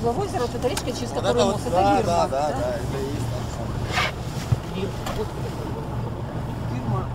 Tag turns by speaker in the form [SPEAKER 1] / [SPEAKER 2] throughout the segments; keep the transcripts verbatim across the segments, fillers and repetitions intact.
[SPEAKER 1] Угловое озеро, вот эта речка, через
[SPEAKER 2] Вот
[SPEAKER 1] которую
[SPEAKER 2] это
[SPEAKER 1] мост,
[SPEAKER 2] вот,
[SPEAKER 1] это
[SPEAKER 2] да,
[SPEAKER 1] Вирма.
[SPEAKER 2] да, да, да, это и есть там самое.
[SPEAKER 1] Вирма. Вирма.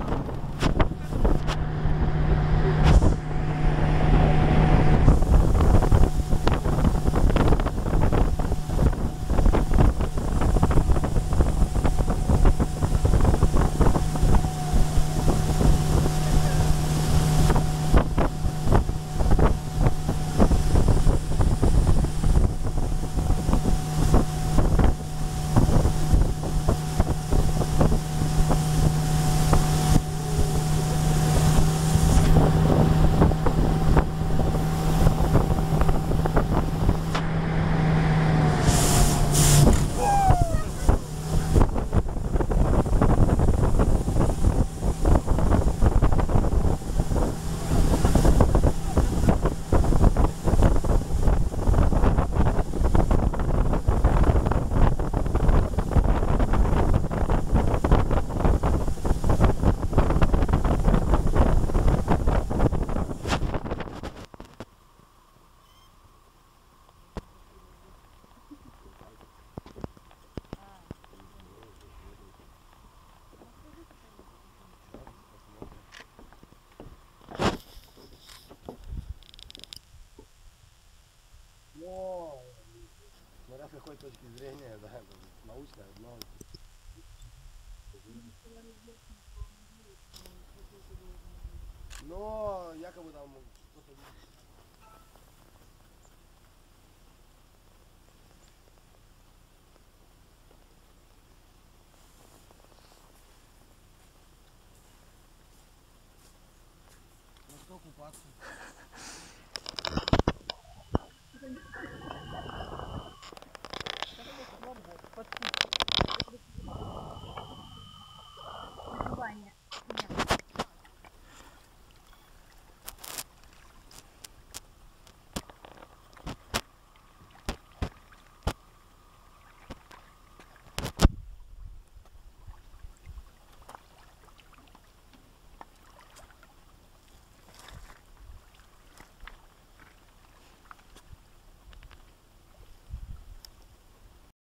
[SPEAKER 2] Но, смотря с какой точки зрения, да, это научное одно. Но якобы там кто-то... Ну что купаться?